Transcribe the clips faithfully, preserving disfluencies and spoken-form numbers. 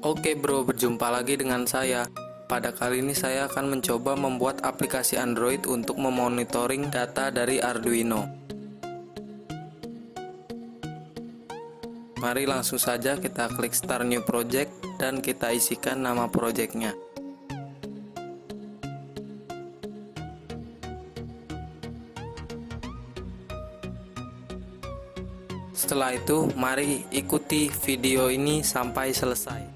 Oke bro, berjumpa lagi dengan saya. Pada kali ini saya akan mencoba membuat aplikasi Android untuk memonitoring data dari Arduino. Mari langsung saja kita klik Start New Project dan kita isikan nama projectnya. Setelah itu, mari ikuti video ini sampai selesai.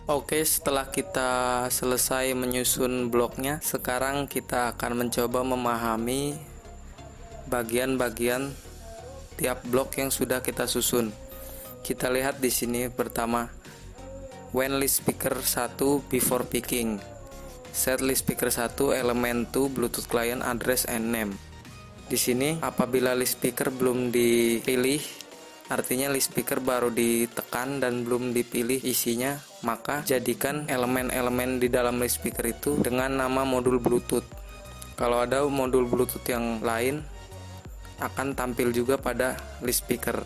Oke, setelah kita selesai menyusun bloknya, sekarang kita akan mencoba memahami bagian-bagian tiap blok yang sudah kita susun. Kita lihat di sini pertama, when list speaker satu before picking. Set list speaker satu element to Bluetooth client address and name. Di sini apabila list speaker belum dipilih, artinya list speaker baru ditekan dan belum dipilih isinya, maka jadikan elemen-elemen di dalam list speaker itu dengan nama modul Bluetooth. Kalau ada modul Bluetooth yang lain, akan tampil juga pada list speaker.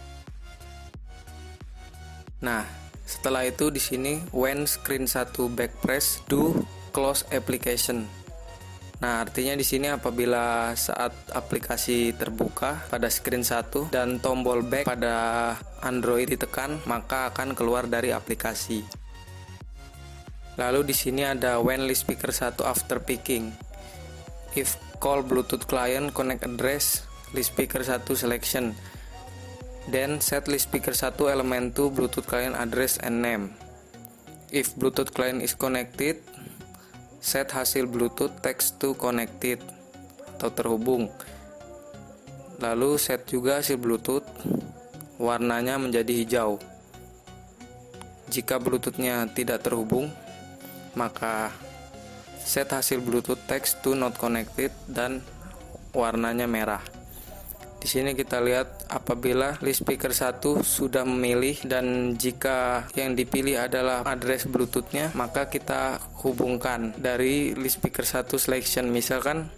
Nah, setelah itu di sini when screen satu backpress do close application. Nah, artinya di sini apabila saat aplikasi terbuka pada screen satu dan tombol back pada Android ditekan, maka akan keluar dari aplikasi. Lalu di sini ada when list speaker satu after picking. If call Bluetooth client connect address list speaker satu selection. Then set list speaker satu element to Bluetooth client address and name. If Bluetooth client is connected, set hasil Bluetooth text to connected atau terhubung. Lalu set juga hasil Bluetooth, warnanya menjadi hijau. Jika Bluetoothnya tidak terhubung, maka set hasil Bluetooth text to not connected dan warnanya merah. Di sini kita lihat apabila list speaker satu sudah memilih dan jika yang dipilih adalah address Bluetoothnya, maka kita hubungkan dari list speaker satu selection. Misalkan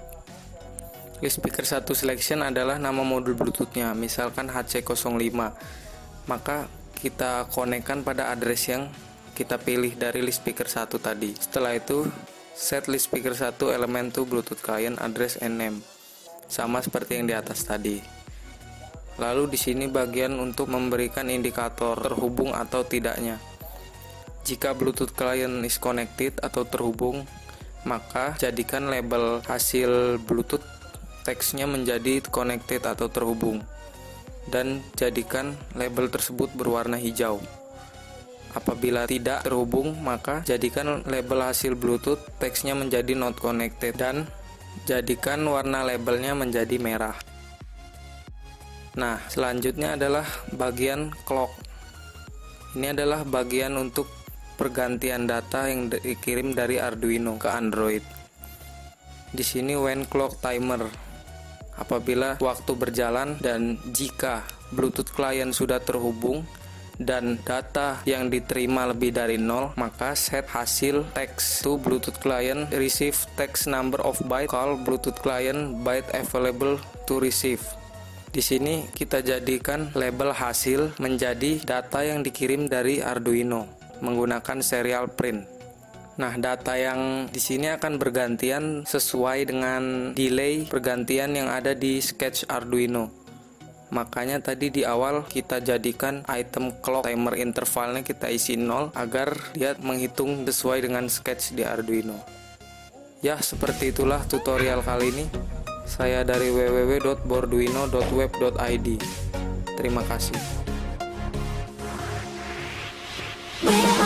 list speaker satu selection adalah nama modul Bluetoothnya, misalkan H C nol lima, maka kita konekkan pada address yang kita pilih dari list speaker satu tadi. Setelah itu set list speaker satu element to Bluetooth client address and name. Sama seperti yang di atas tadi. Lalu di sini bagian untuk memberikan indikator terhubung atau tidaknya. Jika Bluetooth client is connected atau terhubung, maka jadikan label hasil Bluetooth teksnya menjadi connected atau terhubung dan jadikan label tersebut berwarna hijau. Apabila tidak terhubung, maka jadikan label hasil Bluetooth teksnya menjadi not connected dan jadikan warna labelnya menjadi merah. Nah, selanjutnya adalah bagian clock. Ini adalah bagian untuk pergantian data yang dikirim dari Arduino ke Android. Di sini when clock timer. Apabila waktu berjalan dan jika Bluetooth client sudah terhubung dan data yang diterima lebih dari nol, maka set hasil text to Bluetooth client receive text number of byte call Bluetooth client byte available to receive. Di sini kita jadikan label hasil menjadi data yang dikirim dari Arduino menggunakan serial print. Nah, data yang di sini akan bergantian sesuai dengan delay pergantian yang ada di sketch Arduino. Makanya tadi di awal kita jadikan item clock timer intervalnya kita isi nol agar dia menghitung sesuai dengan sketch di Arduino. Ya, seperti itulah tutorial kali ini. Saya dari w w w dot borduino dot web dot i d. Terima kasih.